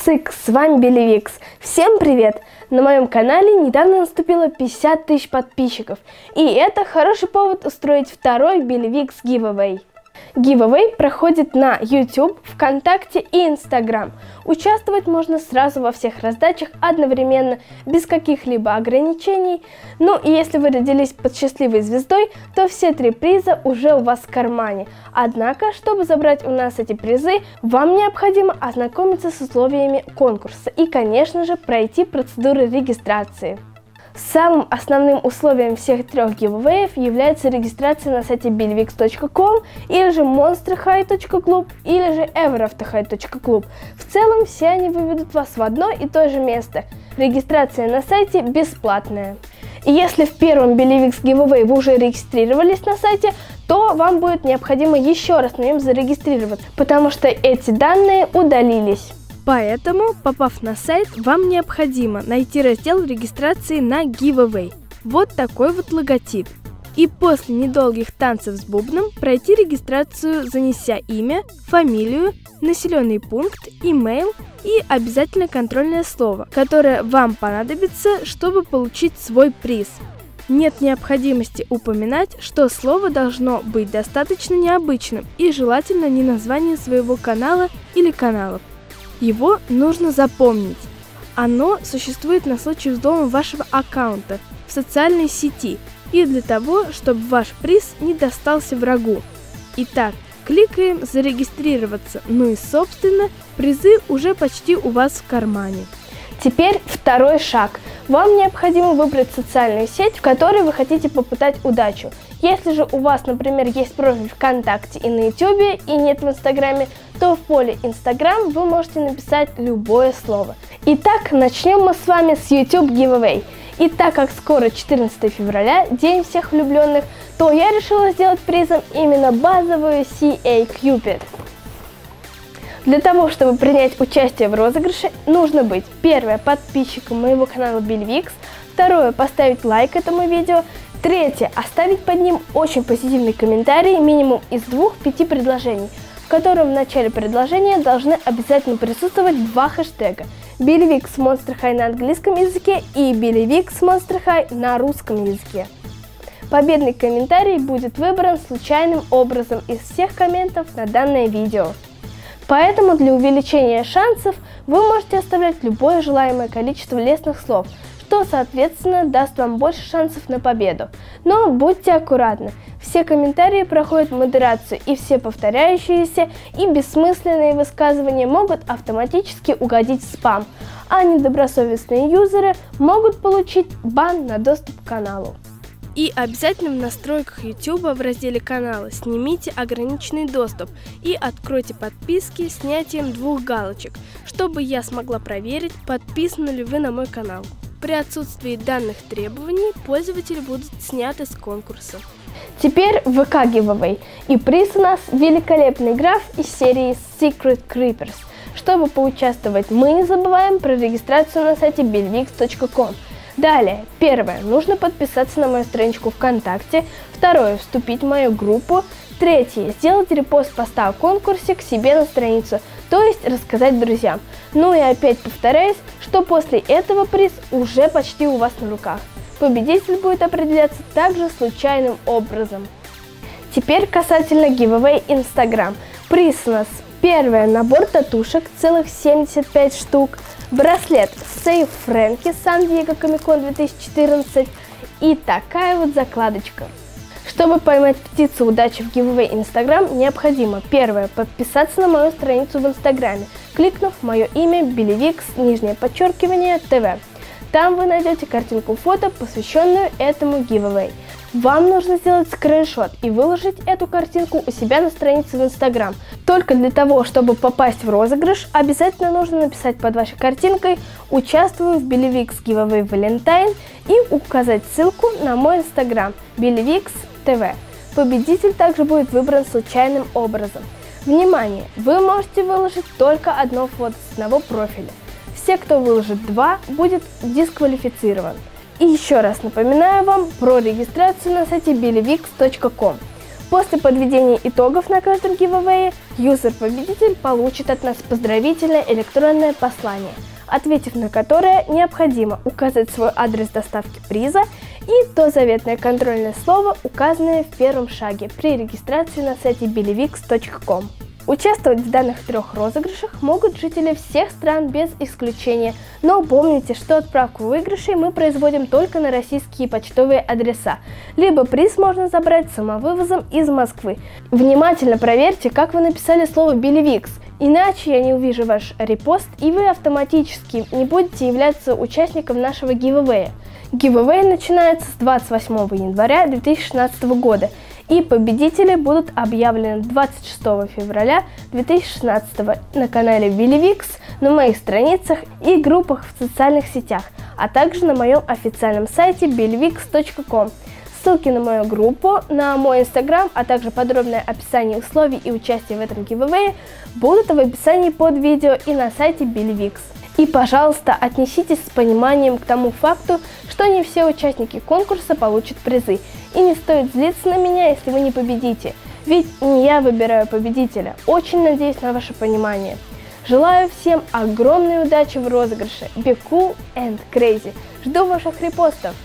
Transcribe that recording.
Цик, с вами Белевикс. Всем привет! На моем канале недавно наступило 50 тысяч подписчиков, и это хороший повод устроить второй Белевикс Giveaway. Giveaway проходит на YouTube, ВКонтакте и Instagram. Участвовать можно сразу во всех раздачах одновременно, без каких-либо ограничений. Ну и если вы родились под счастливой звездой, то все 3 приза уже у вас в кармане. Однако, чтобы забрать у нас эти призы, вам необходимо ознакомиться с условиями конкурса и, конечно же, пройти процедуру регистрации. Самым основным условием всех 3 гивэвеев является регистрация на сайте belevix.com или же monsterhigh.club или же everafterhigh.club. В целом все они выведут вас в одно и то же место. Регистрация на сайте бесплатная. И если в первом Belevix Giveaway вы уже регистрировались на сайте, то вам будет необходимо еще раз на нем зарегистрироваться, потому что эти данные удалились. Поэтому, попав на сайт, вам необходимо найти раздел регистрации на Giveaway. Вот такой вот логотип. И после недолгих танцев с бубном пройти регистрацию, занеся имя, фамилию, населенный пункт, имейл и обязательно контрольное слово, которое вам понадобится, чтобы получить свой приз. Нет необходимости упоминать, что слово должно быть достаточно необычным и желательно не название своего канала или каналов. Его нужно запомнить. Оно существует на случай взлома вашего аккаунта в социальной сети и для того, чтобы ваш приз не достался врагу. Итак, кликаем «Зарегистрироваться», ну и собственно призы уже почти у вас в кармане. Теперь второй шаг. Вам необходимо выбрать социальную сеть, в которой вы хотите попытать удачу. Если же у вас, например, есть профиль ВКонтакте и на YouTube и нет в Инстаграме, то в поле Instagram вы можете написать любое слово. Итак, начнем мы с вами с YouTube Giveaway. И так как скоро 14 февраля, День всех влюбленных, то я решила сделать призом именно базовую CA Cupid. Для того, чтобы принять участие в розыгрыше, нужно быть: первое, подписчиком моего канала Belevix, второе, поставить лайк этому видео, третье, оставить под ним очень позитивный комментарий, минимум из 2-5 предложений, в котором в начале предложения должны обязательно присутствовать 2 хэштега: Belevix Monster High на английском языке и Belevix Monster High на русском языке. Победный комментарий будет выбран случайным образом из всех комментов на данное видео. Поэтому для увеличения шансов вы можете оставлять любое желаемое количество лестных слов, что, соответственно, даст вам больше шансов на победу. Но будьте аккуратны, все комментарии проходят модерацию, и все повторяющиеся и бессмысленные высказывания могут автоматически угодить в спам, а недобросовестные юзеры могут получить бан на доступ к каналу. И обязательно в настройках YouTube в разделе канала снимите ограниченный доступ и откройте подписки с снятием 2 галочек, чтобы я смогла проверить, подписаны ли вы на мой канал. При отсутствии данных требований пользователи будут сняты с конкурса. Теперь ВК Giveaway, и приз у нас великолепный граф из серии Secret Creepers. Чтобы поучаствовать, мы не забываем про регистрацию на сайте belevix.com. Далее, первое, нужно подписаться на мою страничку ВКонтакте, второе, вступить в мою группу, третье, сделать репост поста о конкурсе к себе на страницу, то есть рассказать друзьям. Ну и опять повторяюсь, что после этого приз уже почти у вас на руках. Победитель будет определяться также случайным образом. Теперь касательно Giveaway Instagram. Приз у нас: первое, набор татушек, целых 75 штук, браслет Сейф Фрэнки Сан-Диего Комик-Кон 2014 и такая вот закладочка. Чтобы поймать птицу удачи в Giveaway Instagram, необходимо: первое, подписаться на мою страницу в Инстаграме, кликнув мое имя Belevix, _TV. Там вы найдете картинку фото, посвященную этому Giveaway. Вам нужно сделать скриншот и выложить эту картинку у себя на странице в Instagram. Только для того, чтобы попасть в розыгрыш, обязательно нужно написать под вашей картинкой «Участвую в Belevix Giveaway Valentine» и указать ссылку на мой Instagram Belevix TV. Победитель также будет выбран случайным образом. Внимание! Вы можете выложить только одно фото с одного профиля. Все, кто выложит 2, будет дисквалифицирован. И еще раз напоминаю вам про регистрацию на сайте belevix.com. После подведения итогов на каждом гивэвее юзер-победитель получит от нас поздравительное электронное послание, ответив на которое необходимо указать свой адрес доставки приза и то заветное контрольное слово, указанное в первом шаге при регистрации на сайте bellivix.com. Участвовать в данных 3 розыгрышах могут жители всех стран без исключения, но помните, что отправку выигрышей мы производим только на российские почтовые адреса, либо приз можно забрать самовывозом из Москвы. Внимательно проверьте, как вы написали слово Bellivix, иначе я не увижу ваш репост и вы автоматически не будете являться участником нашего гивэвея. Гивэвей начинается с 28 января 2016 года. И победители будут объявлены 26 февраля 2016 на канале Bellivix, на моих страницах и группах в социальных сетях, а также на моем официальном сайте bellivix.com. Ссылки на мою группу, на мой инстаграм, а также подробное описание условий и участия в этом гивэвее будут в описании под видео и на сайте Bellivix. И, пожалуйста, отнеситесь с пониманием к тому факту, что не все участники конкурса получат призы. И не стоит злиться на меня, если вы не победите. Ведь не я выбираю победителя. Очень надеюсь на ваше понимание. Желаю всем огромной удачи в розыгрыше. Be cool and crazy. Жду ваших репостов.